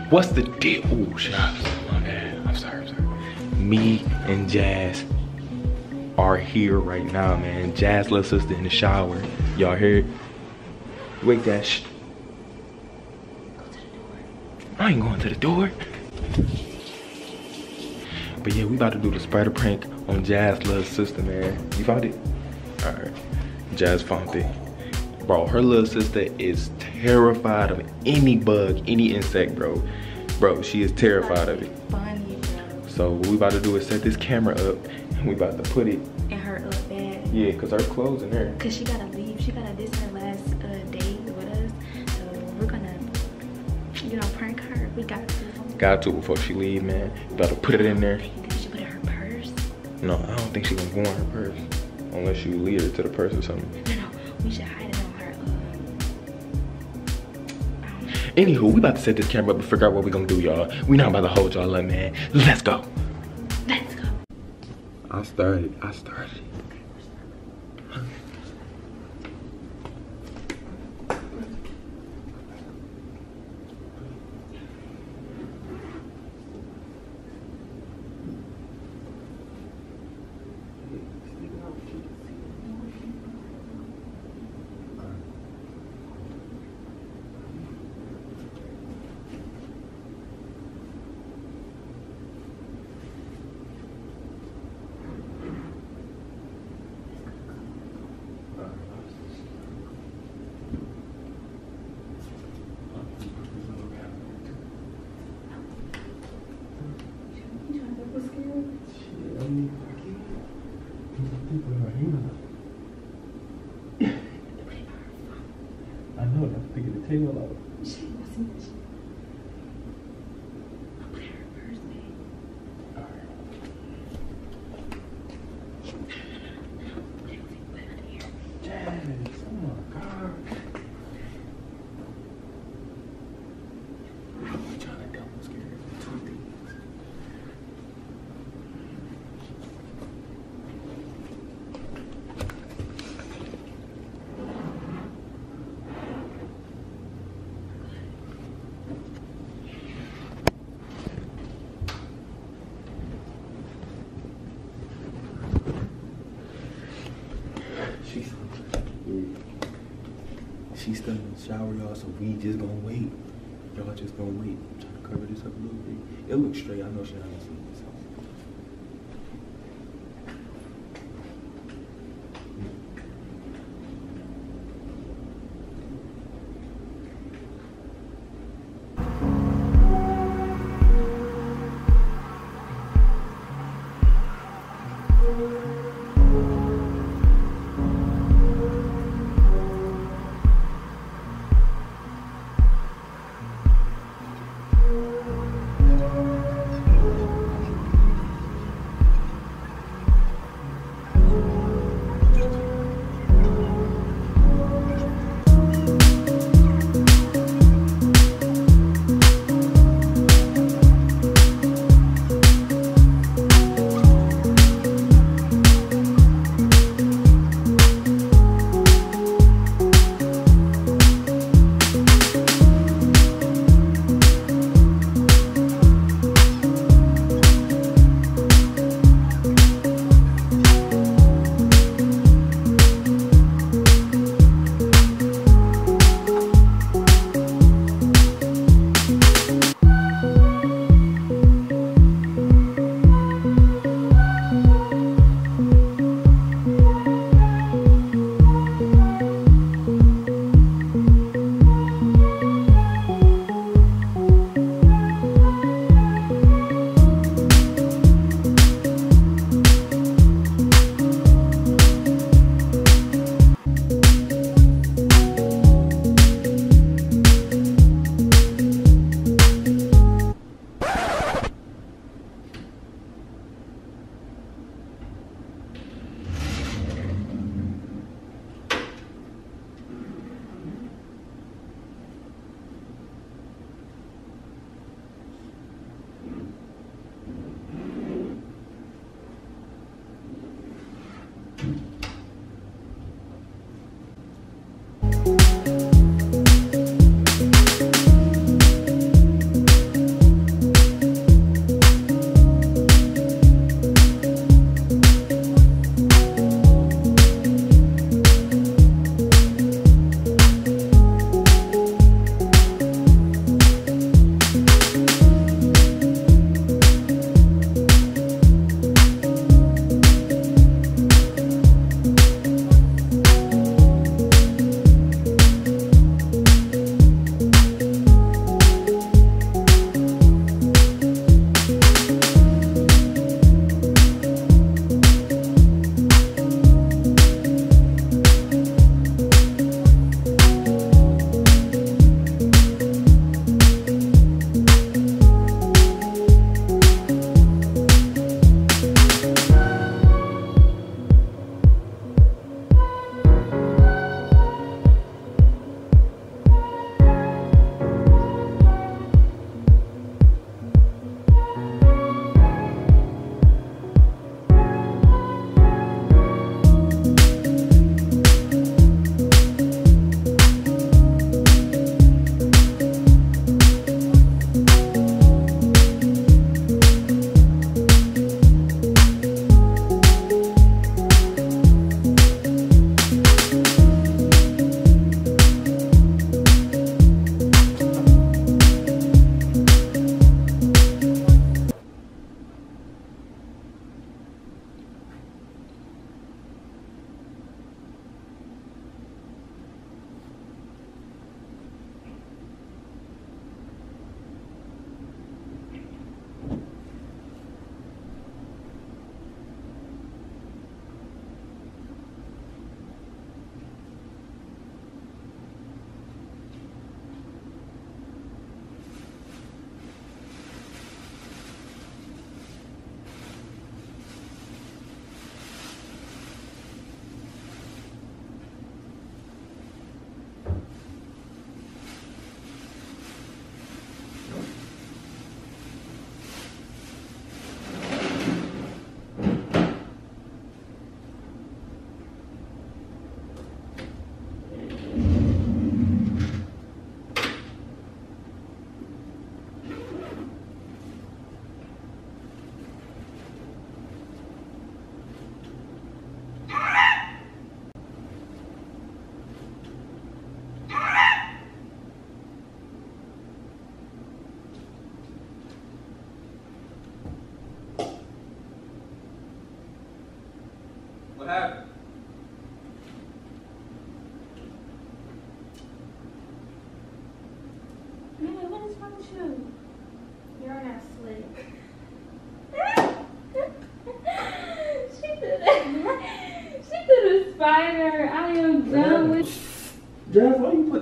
What's the deal? Oh, shit. My bad. I'm sorry. Me and Jazz are here right now, man. Jazz little sister in the shower. Y'all hear it? Wake that shit. Go to the door. I ain't going to the door. But yeah, we about to do the spider prank on Jazz little sister, man. You found it? Alright. Jazz found it. Bro, her little sister is terrified of any bug, any insect, bro. Bro, she is terrified of it. Funny, bro. So what we about to do is set this camera up and we about to put it in her bed. Yeah, cause her clothes in there. Cause she gotta leave. This is her last day with us. So we're gonna, you know, prank her. We got to. Got to before she leave, man. We about to put it in there. You think she put it in her purse? No, I don't think she gonna go in her purse. Unless you lead her to the purse or something. No, we should hide it on her. Anywho, we about to set this camera up and figure out what we gonna do, y'all. We not about to hold y'all up, man. Let's go. Let's go. I started. I know, that's to get the tail out. She's still in the shower, y'all, so we just gonna wait. Y'all just gonna wait. I'm trying to cover this up a little bit. It looks straight. I know she's not gonna see it, so.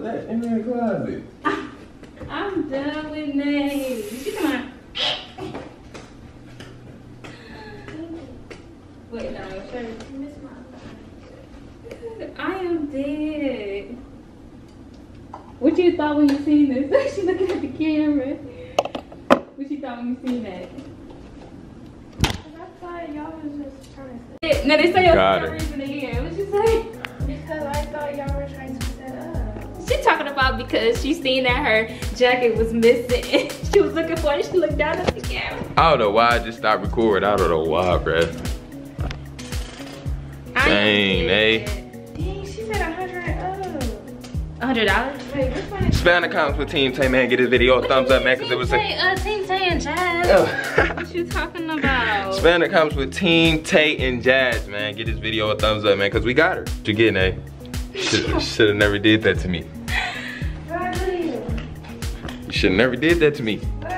put that in the closet. I'm done with Nate. She come on. Wait, no, sure. I am dead. What you thought when you seen this? She looking at the camera. What you thought when you seen that? I thought y'all was just trying to set. No, they say your Got it. reason again. What you say? Because I thought y'all were trying to set up. She talking about because she seen that her jacket was missing. She was looking for it. She looked down at the camera. I don't know why I just stopped recording. I don't know why, bruh. Dang, Nate. Dang, she said $100? Wait, which one is Spam the comments with Team Tay, man. Get this video a thumbs up, man, because it was a... Team Tay and Jazz. Oh. What you talking about? Spam the comments with Team Tay and Jazz, man. Get this video a thumbs up, man, because we got her. What you getting, eh? Should have never did that to me. Bradley? You should have never did that to me. What